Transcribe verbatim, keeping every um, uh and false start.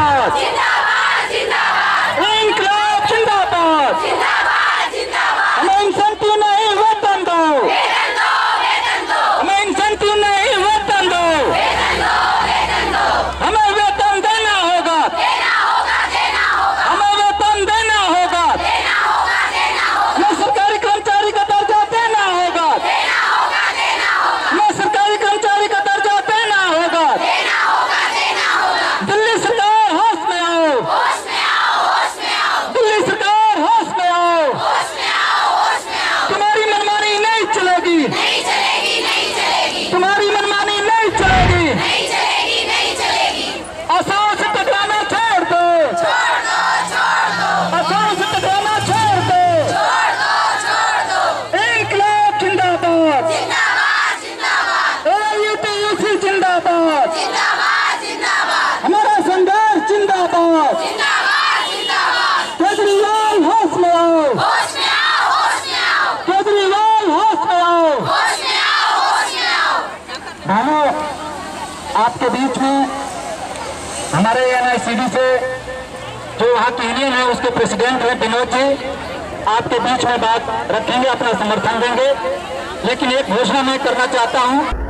जिंदाबाद, इंकलाब जिंदाबाद। हमें इंसेंटिव नहीं वेतन दो, हमें इंसेंटिव नहीं वेतन दो, हमें वेतन देना होगा, हमें वेतन देना होगा, हमें सरकारी कर्मचारी का दर्जा देना होगा, हमें सरकारी कर्मचारी का दर्जा देना होगा। दिल्ली सरकार होश में आओ, दिल्ली सरकार होश में आओ, तुम्हारी मनमानी नहीं चलेगी, तुम्हारी मनमानी नहीं चलेगी। आसान से टकराना छोड़ दो, आसान से टकराना छोड़ दो। इंकलाब जिंदाबाद, एयूटीयूसी जिंदाबाद, हमारा संघर्ष जिंदाबाद। केजरीवाल होश में आओ, केजरीवाल होश में आओ। भाइयों, आपके बीच में हमारे एन आई सी डी से जो वहाँ की यूनियन है उसके प्रेसिडेंट है विनोद जी, आपके बीच में बात रखेंगे, अपना समर्थन देंगे। लेकिन एक घोषणा मैं करना चाहता हूँ।